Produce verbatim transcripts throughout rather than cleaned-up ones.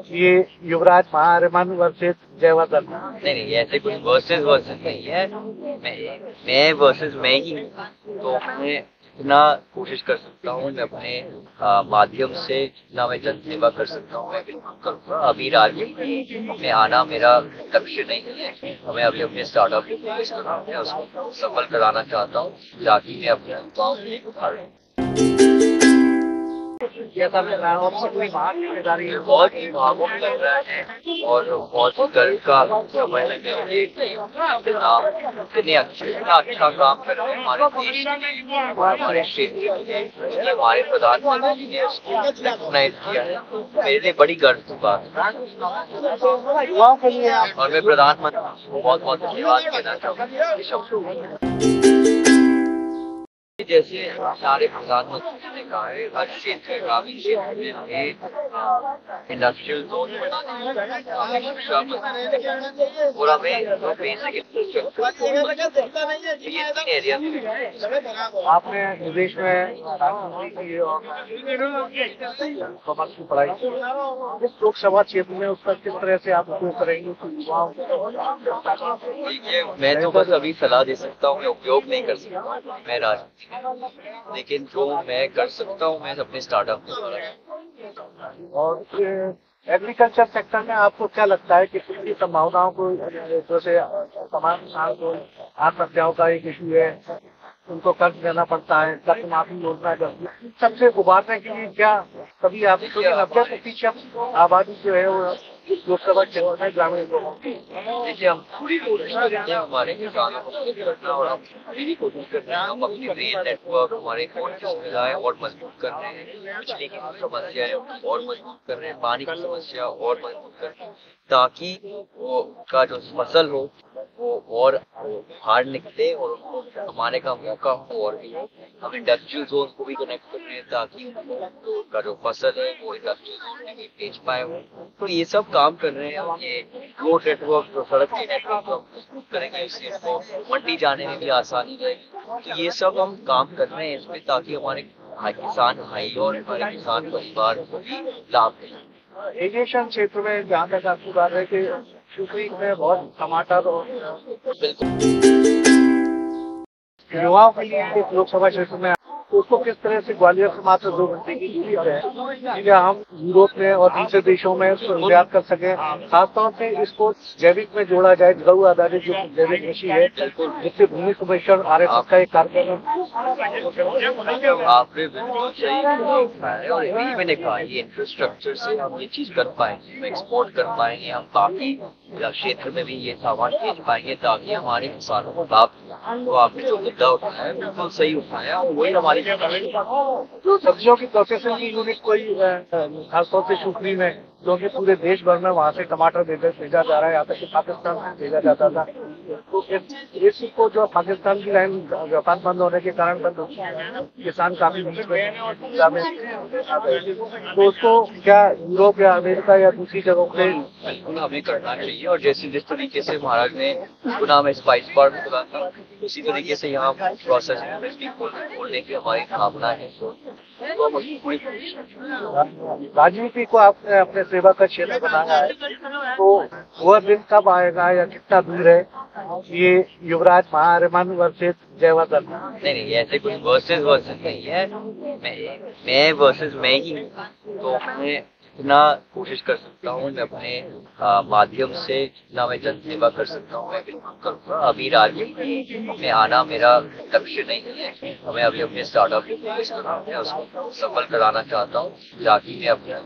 ये युवराज महारमन वर्सेस जयवर्धन। नहीं नहीं, ऐसे कुछ वर्सेस वर्सेस नहीं है। मैं मैं वर्सेस मैं ही हूँ, तो मैं इतना कोशिश कर सकता हूँ, मैं अपने आ, माध्यम से जितना मैं जन सेवा कर सकता हूँ मैं बिल्कुल करूँगा। अभी राजनीति में आना मेरा लक्ष्य नहीं है। मैं अभी अपने स्टार्टअप पे फोकस कर रहा हूँ, मैं उसको सफल कराना चाहता हूँ ताकि मैं अपने जैसा मैं आपसे कोई बात जिम्मेदारी है बहुत ही भावुक लग रहा है और बहुत ही गर्व का समय लग रहा है कि इतना इतने अच्छे इतना अच्छा काम कर रहे हैं हमारे देश में, हमारे क्षेत्र में। हमारे प्रधानमंत्री ने उसको रिकॉग्नाइज किया है, मेरे लिए बड़ी गर्व की बात है। और मैं प्रधानमंत्री को बहुत बहुत धन्यवाद देना चाहूँगा। जैसे हमारे प्रधानमंत्री ने कहा है, हर क्षेत्र ग्रामीण क्षेत्र में हमें इंडस्ट्रियल जोन और हमें बेसिक इंफ्रास्ट्रक्चर। आपने विदेश में कॉमर्स की पढ़ाई की, इस लोकसभा क्षेत्र में उसका किस तरह से आप उपयोग करेंगे? मैं तो बस अभी सलाह दे सकता हूँ, मैं उपयोग नहीं कर सकता मैं राजनीति, लेकिन जो मैं कर सकता हूँ मैं अपने स्टार्टअप के द्वारा। और एग्रीकल्चर सेक्टर में आपको क्या लगता है कि कितनी संभावनाओं को, जैसे तमाम किसान को आत्महत्याओं का एक इशू है, उनको कर्ज देना पड़ता है, कर्ज माफी योजना करती, सबसे उबारने के लिए क्या कभी आप नब्बे प्रतिशत आबादी जो है वो लोकसभा क्षेत्र में ग्रामीण लोगों की, देखिए हम पूरी कोशिश कर रहे हैं हमारे किसानों को करना, और हम पूरी कोशिश कर रहे हैं हम अपनी रेल नेटवर्क, हमारे फोन की सुविधाएं और मजबूत कर रहे हैं, बिजली की समस्याएं और मजबूत कर रहे हैं, पानी की समस्या और मजबूत कर रहे हैं, ताकि वो का जो फसल हो वो और बाहर निकले और कमाने का मौका हो। और भी हम इंडस्ट्रियल जोन को भी कनेक्ट कर रहे हैं ताकि उनका जो फसल है वो इंडस्ट्रियल जोन में भी बेच पाए हो। तो ये सब काम कर रहे हैं हम। ये रोड नेटवर्क, जो सड़क के नेटवर्क को मजबूत करेंगे, इससे इसको मंडी जाने में भी आसानी रहेगी। तो ये सब हम काम कर रहे हैं इसमें, ताकि हमारे किसान भाई और हमारे किसान परिवार को भी लाभ मिले। एविएशन क्षेत्र में जहाँ तक आपकी बात है कि शिवपुरी में बहुत टमाटर और युवाओं के लिए इस लोकसभा क्षेत्र में उसको किस तरह से ग्वालियर से मात्र दो घंटे की दूरी है या हम यूरोप में और दूसरे देशों में इसको निर्यात कर सकें, खासतौर से इसको जैविक में जोड़ा जाए, गौ आधारित जो जैविक कृषि है, जिससे भूमि संरक्षण आर एस एस का एक कार्यक्रम। आपने बिल्कुल सही कहा है और यही मैंने कहा, ये इंफ्रास्ट्रक्चर से हम ये चीज कर पाएंगे, एक्सपोर्ट कर पाएंगे, हम बाकी क्षेत्र में भी ये सामान भेज पाएंगे ताकि हमारे किसानों को लाभ। तो आपने जो मुद्दा उठाया है बिल्कुल सही उठाया, वही हमारी जो सब्जियों की प्रोसेसिंग की यूनिट कोई खासतौर से शिवपुरी में, क्योंकि पूरे देश भर में वहाँ से टमाटर भेजा जा रहा है, यहाँ तक कि पाकिस्तान में भेजा जाता था, तो इस को जो पाकिस्तान की लाइन व्यापार बंद होने के कारण बंद होती, किसान काफी बीच में, तो उसको क्या यूरोप या अमेरिका या दूसरी जगहों पे बिल्कुल हमें करना चाहिए। और जैसे जिस तरीके से महाराज ने गुना में स्पाइस पार्क खुला था, उसी तरीके से यहाँ प्रोसेस खोलने की हमारी भावना है। राजनीति को आपने अपने सेवा का क्षेत्र बनाया है, तो वह दिन कब आएगा या कितना दूर है ये युवराज महारमन वर्सेस जयवर्धन? नहीं नहीं, ऐसे कुछ वर्सेस वर्सेस नहीं है। मैं मैं वर्सेस मैं ही हूँ, तो मैं इतना कोशिश कर सकता हूँ, मैं अपने आ, माध्यम से जितना मैं जन सेवा कर सकता हूँ मैं बिल्कुल करूँगा। अभी राजनीति में आना मेरा लक्ष्य नहीं है। मैं अभी अपने स्टार्टअप पे फोकस कर रहा हूँ, मैं उसको सफल कराना चाहता हूँ ताकि मैं अपने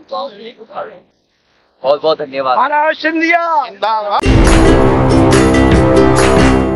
बहुत बहुत धन्यवाद। सिंधिया।